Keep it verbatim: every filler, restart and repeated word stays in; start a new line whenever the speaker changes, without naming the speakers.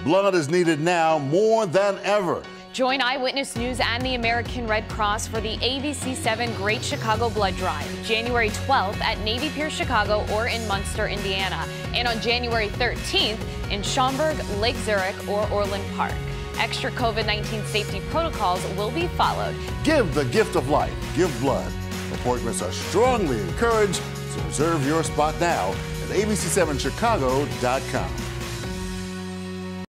blood is needed now more than ever.
Join Eyewitness News and the American Red Cross for the A B C seven Great Chicago Blood Drive, January twelfth at Navy Pier, Chicago, or in Munster, Indiana, and on January thirteenth in Schaumburg, Lake Zurich, or Orland Park. Extra COVID nineteen safety protocols will be followed.
Give the gift of life. Give blood. Appointments are strongly encouraged, so reserve your spot now at A B C seven Chicago dot com.